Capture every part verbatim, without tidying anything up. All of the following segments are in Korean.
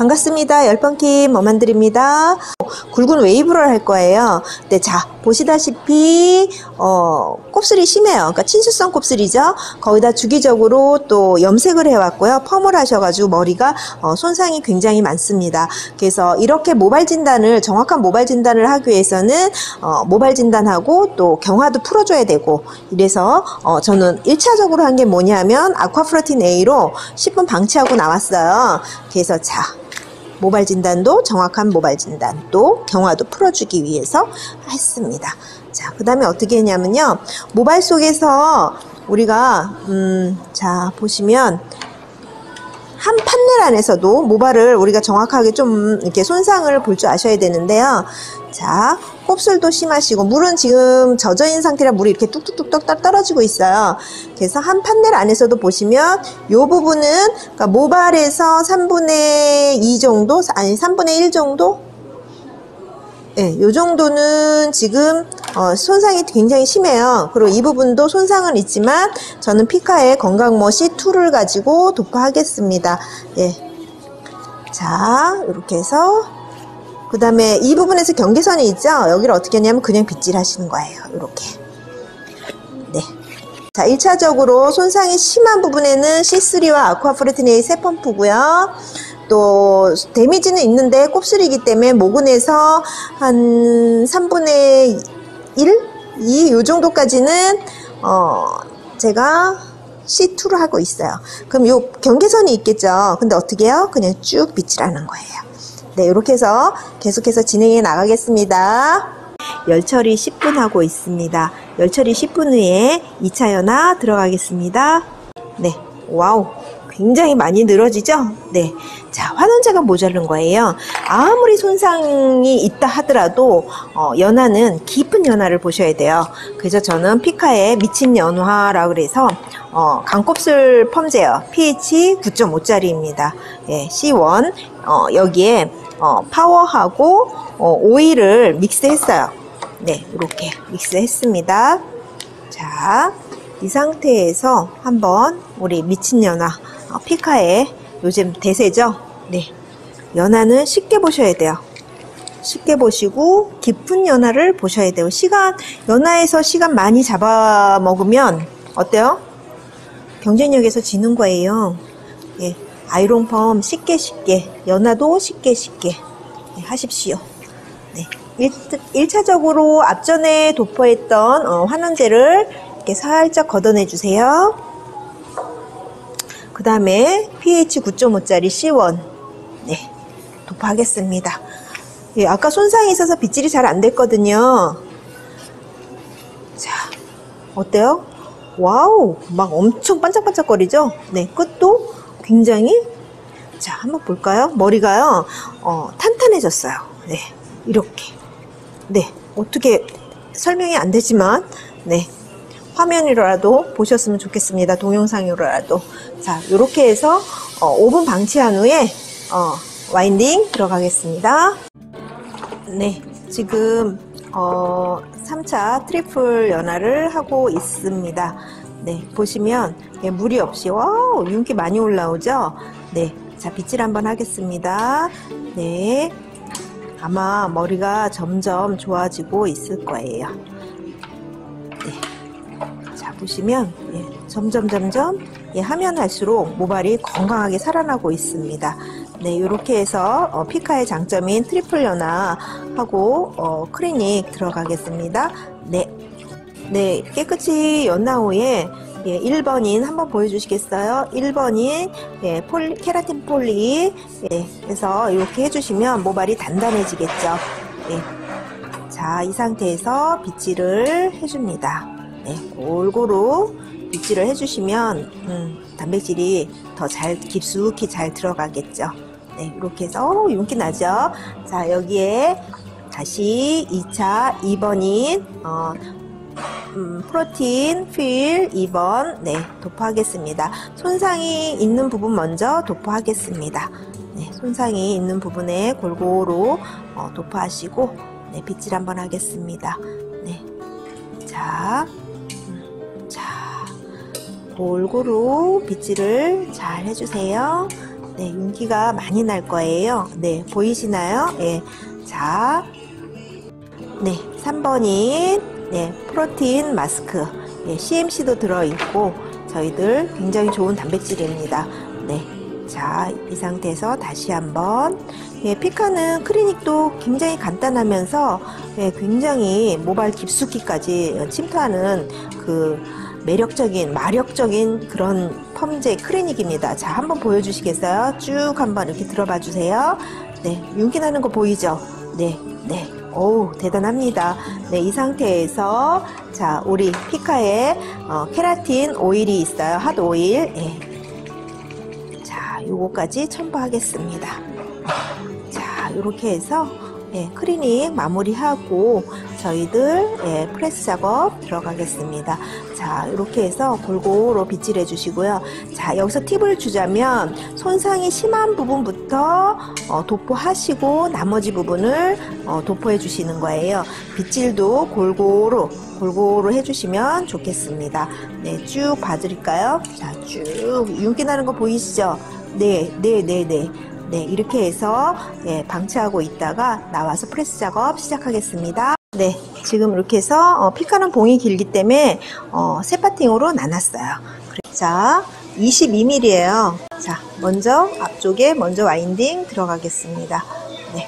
반갑습니다. 열번킴 머만드립니다. 굵은 웨이브를 할 거예요. 네, 자, 보시다시피 어, 곱슬이 심해요. 그러니까 친수성 곱슬이죠. 거기다 주기적으로 또 염색을 해왔고요. 펌을 하셔가지고 머리가 어, 손상이 굉장히 많습니다. 그래서 이렇게 모발 진단을, 정확한 모발 진단을 하기 위해서는 어, 모발 진단하고 또 경화도 풀어줘야 되고, 이래서 어, 저는 일 차적으로 한 게 뭐냐면 아쿠아프로틴 A로 십 분 방치하고 나왔어요. 그래서 자, 모발 진단도, 정확한 모발 진단도 경화도 풀어주기 위해서 했습니다. 자, 그 다음에 어떻게 했냐면요, 모발 속에서 우리가 음, 자 보시면 한 판넬 안에서도 모발을 우리가 정확하게 좀 이렇게 손상을 볼 줄 아셔야 되는데요. 자, 곱슬도 심하시고, 물은 지금 젖어있는 상태라 물이 이렇게 뚝뚝뚝뚝 떨어지고 있어요. 그래서 한 판넬 안에서도 보시면 이 부분은, 그러니까 모발에서 삼분의 이 정도, 아니 삼분의 일 정도? 네, 요 정도는 지금 어, 손상이 굉장히 심해요. 그리고 이 부분도 손상은 있지만 저는 피카의 건강모 씨 투를 가지고 도포하겠습니다. 예. 자, 이렇게 해서 그 다음에 이 부분에서 경계선이 있죠? 여기를 어떻게 했냐면 그냥 빗질 하시는 거예요. 이렇게. 네. 자, 일 차적으로 손상이 심한 부분에는 씨 쓰리와 아쿠아프로틴 A 세 펌프고요. 또 데미지는 있는데 곱슬이기 때문에 모근에서 한 삼분의 일? 이? 요 정도까지는 어 제가 씨 투를 하고 있어요. 그럼 요 경계선이 있겠죠. 근데 어떻게 해요? 그냥 쭉 빗질하는 거예요. 네, 이렇게 해서 계속해서 진행해 나가겠습니다. 열처리 십 분 하고 있습니다. 열처리 십 분 후에 이 차 연화 들어가겠습니다. 네, 와우, 굉장히 많이 늘어지죠? 네. 자, 환원제가 모자른 거예요. 아무리 손상이 있다 하더라도 어, 연화는 깊은 연화를 보셔야 돼요. 그래서 저는 피카의 미친 연화라고 그래서 어, 강곱슬 펌제어 피에이치 구 점 오짜리입니다. 예, 씨 원 어, 여기에 어, 파워하고 어, 오일을 믹스했어요. 네, 이렇게 믹스했습니다. 자, 이 상태에서 한번 우리 미친 연화 어, 피카의 요즘 대세죠? 네, 연화는 쉽게 보셔야 돼요. 쉽게 보시고 깊은 연화를 보셔야 돼요. 시간, 연화에서 시간 많이 잡아먹으면 어때요? 경쟁력에서 지는 거예요. 예, 아이롱펌 쉽게 쉽게, 연화도 쉽게 쉽게 네, 하십시오. 네, 일 차적으로 앞전에 도포했던 어, 환원제를 이렇게 살짝 걷어내 주세요. 그 다음에 피에이치 구 점 오짜리 씨 원 네, 도포하겠습니다. 예, 아까 손상이 있어서 빗질이 잘 안 됐거든요. 자, 어때요? 와우, 막 엄청 반짝반짝거리죠? 네, 끝도 굉장히, 자, 한번 볼까요? 머리가요, 어, 탄탄해졌어요. 네, 이렇게. 네, 어떻게 설명이 안 되지만, 네, 화면으로라도 보셨으면 좋겠습니다. 동영상으로라도. 자, 이렇게 해서 어, 오 분 방치한 후에 어, 와인딩 들어가겠습니다. 네, 지금 어, 삼 차 트리플 연화를 하고 있습니다. 네, 보시면 예, 무리 없이 와우, 윤기 많이 올라오죠? 네, 자, 빗질 한번 하겠습니다. 네, 아마 머리가 점점 좋아지고 있을 거예요. 네. 자, 보시면 예, 점점 점점 예, 하면 할수록 모발이 건강하게 살아나고 있습니다. 네, 이렇게 해서 어, 피카의 장점인 트리플 연화하고 어, 클리닉 들어가겠습니다. 네, 네, 깨끗이 연화 후에 예, 일 번인 한번 보여주시겠어요? 일 번인 예, 폴리, 케라틴 폴리 예, 그래서 이렇게 해주시면 모발이 단단해지겠죠. 예. 자, 이 상태에서 빗질을 해줍니다. 네, 골고루 빗질을 해주시면 음, 단백질이 더 잘 깊숙이 잘 들어가겠죠. 네, 이렇게 해서 오, 윤기 나죠. 자, 여기에 다시 이 차 이 번인 어, 음, 프로틴 필 이 번 네, 도포하겠습니다. 손상이 있는 부분 먼저 도포하겠습니다. 네, 손상이 있는 부분에 골고루 어, 도포하시고 네, 빗질 한번 하겠습니다. 네, 자, 음, 자, 골고루 빗질을 잘 해주세요. 네, 윤기가 많이 날 거예요. 네, 보이시나요? 예. 자, 네, 삼 번인 네, 프로틴 마스크. 예, 씨엠씨도 들어있고 저희들 굉장히 좋은 단백질입니다. 네, 자, 이 상태에서 다시 한번. 예, 피카는 클리닉도 굉장히 간단하면서 예, 굉장히 모발 깊숙이까지 침투하는 그 매력적인, 마력적인 그런 펌제 클리닉입니다. 자, 한번 보여주시겠어요? 쭉 한번 이렇게 들어봐 주세요. 네, 윤기 나는 거 보이죠? 네, 네. 어우, 대단합니다. 네, 이 상태에서 자, 우리 피카에 어, 케라틴 오일이 있어요. 핫 오일. 예. 자, 요거까지 첨부하겠습니다. 자, 이렇게 해서 예, 클리닉 마무리하고 저희들 예, 프레스 작업 들어가겠습니다. 자, 이렇게 해서 골고루 빗질 해주시고요. 자, 여기서 팁을 주자면 손상이 심한 부분부터 어, 도포하시고 나머지 부분을 어, 도포해 주시는 거예요. 빗질도 골고루 골고루 해주시면 좋겠습니다. 네, 쭉 봐드릴까요? 자, 쭉 윤기 나는 거 보이시죠? 네, 네, 네, 네. 네, 이렇게 해서 예, 방치하고 있다가 나와서 프레스 작업 시작하겠습니다. 네, 지금 이렇게 해서 어, 피카는 봉이 길기 때문에 어, 세 파팅으로 나눴어요. 자, 이십이 밀리미터예요. 자, 먼저 앞쪽에 먼저 와인딩 들어가겠습니다. 네.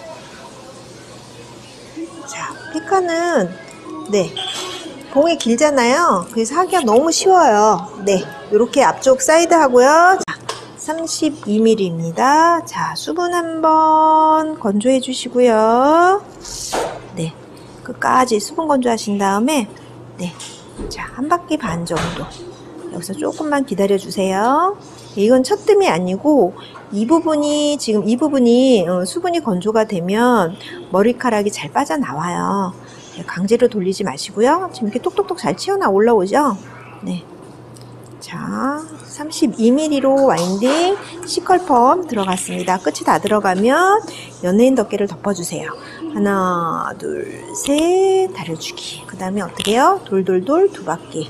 자, 피카는 네, 봉이 길잖아요. 그래서 하기가 너무 쉬워요. 네, 이렇게 앞쪽 사이드 하고요. 자, 삼십이 밀리미터입니다. 자, 수분 한번 건조해 주시고요. 네, 끝까지 수분 건조하신 다음에 네, 자, 한 바퀴 반 정도 여기서 조금만 기다려 주세요. 이건 첫 뜸이 아니고 이 부분이 지금 이 부분이 수분이 건조가 되면 머리카락이 잘 빠져나와요. 강제로 돌리지 마시고요. 지금 이렇게 톡톡톡 잘 튀어나 올라오죠? 네. 자, 삼십이 밀리미터로 와인딩 시컬펌 들어갔습니다. 끝이 다 들어가면 연예인 덮개를 덮어주세요. 하나, 둘, 셋, 다려주기. 그 다음에 어떻게 해요? 돌돌돌 두 바퀴.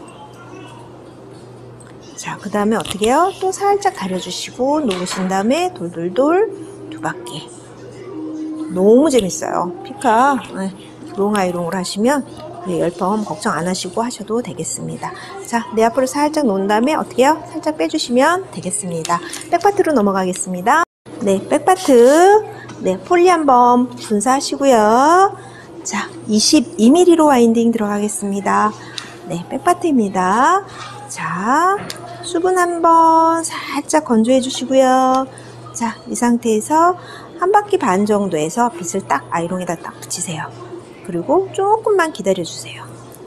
자, 그 다음에 어떻게 해요? 또 살짝 다려주시고 놓으신 다음에 돌돌돌 두 바퀴. 너무 재밌어요. 피카 네, 롱아이롱을 하시면 네, 열펌 걱정 안 하시고 하셔도 되겠습니다. 자, 내 앞으로 살짝 놓은 다음에 어떻게 해요? 살짝 빼주시면 되겠습니다. 백파트로 넘어가겠습니다. 네, 백파트. 네, 폴리 한번 분사하시고요. 자, 이십이 밀리미터로 와인딩 들어가겠습니다. 네, 백파트입니다. 자, 수분 한번 살짝 건조해 주시고요. 자, 이 상태에서 한 바퀴 반 정도에서 빗을 딱 아이롱에다 딱 붙이세요. 그리고 조금만 기다려 주세요.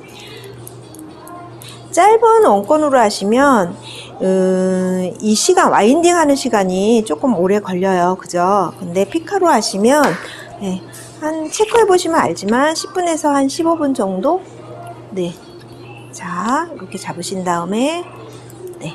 짧은 원건으로 하시면 음, 이 시간 와인딩 하는 시간이 조금 오래 걸려요. 그죠? 근데 피카로 하시면 네, 한 체크해 보시면 알지만 십 분에서 한 십오 분 정도. 네, 자, 이렇게 잡으신 다음에 네,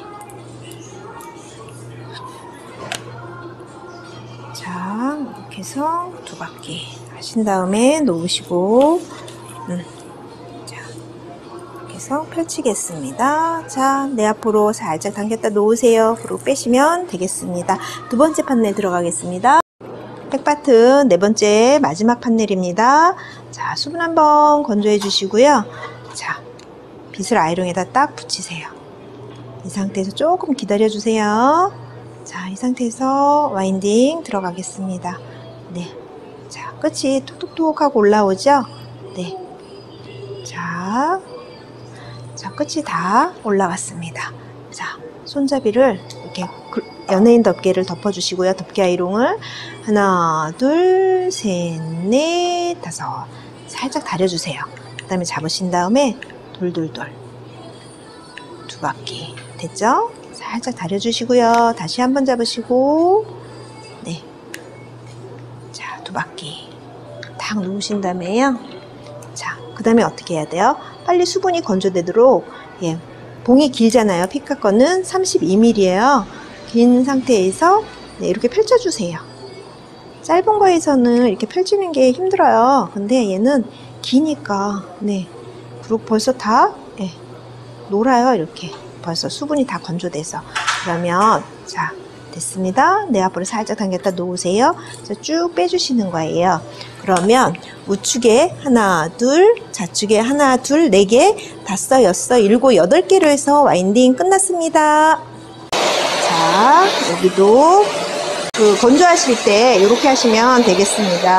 자, 이렇게 해서 두 바퀴 하신 다음에 놓으시고 음, 자, 이렇게 해서 펼치겠습니다. 자, 내 앞으로 살짝 당겼다 놓으세요. 그리고 빼시면 되겠습니다. 두 번째 판넬 들어가겠습니다. 백파트 네 번째 마지막 판넬입니다. 자, 수분 한번 건조해 주시고요. 자, 빗을 아이롱에다 딱 붙이세요. 이 상태에서 조금 기다려 주세요. 자, 이 상태에서 와인딩 들어가겠습니다. 네, 자, 끝이 톡톡톡 하고 올라오죠? 네, 자, 자, 끝이 다 올라왔습니다. 자, 손잡이를 이렇게 연예인 덮개를 덮어주시고요. 덮개 아이롱을 하나, 둘, 셋, 넷, 다섯 살짝 다려주세요. 그 다음에 잡으신 다음에 돌돌돌 두 바퀴 됐죠? 살짝 다려주시고요. 다시 한번 잡으시고 네, 자, 두 바퀴 딱 누우신 다음에요. 자, 그 다음에 어떻게 해야 돼요? 빨리 수분이 건조되도록 예, 봉이 길잖아요. 피카 거는 삼십이 밀리미터예요. 긴 상태에서 네, 이렇게 펼쳐주세요. 짧은 거에서는 이렇게 펼치는 게 힘들어요. 근데 얘는 기니까 네, 그리고 벌써 다 예, 놀아요. 이렇게 벌써 수분이 다 건조돼서. 그러면 자, 됐습니다. 네, 앞으로 살짝 당겼다 놓으세요. 쭉 빼주시는 거예요. 그러면 우측에 하나, 둘, 좌측에 하나, 둘, 네 개, 다섯, 여섯, 일곱, 여덟 개로 해서 와인딩 끝났습니다. 자, 여기도 그 건조하실 때 이렇게 하시면 되겠습니다.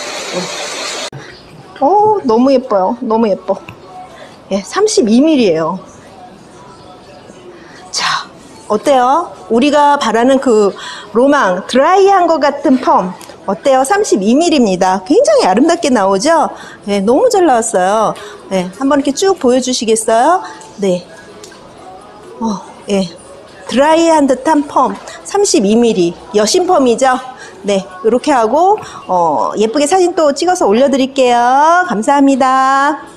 오, 너무 예뻐요. 너무 예뻐. 예, 삼십이 밀리미터예요. 자, 어때요? 우리가 바라는 그 로망, 드라이한 것 같은 펌 어때요? 삼십이 밀리미터입니다. 굉장히 아름답게 나오죠? 네, 너무 잘 나왔어요. 네, 한번 이렇게 쭉 보여주시겠어요? 네. 어, 예. 드라이한 듯한 펌 삼십이 밀리미터 여신 펌이죠? 네, 이렇게 하고 어, 예쁘게 사진 또 찍어서 올려드릴게요. 감사합니다.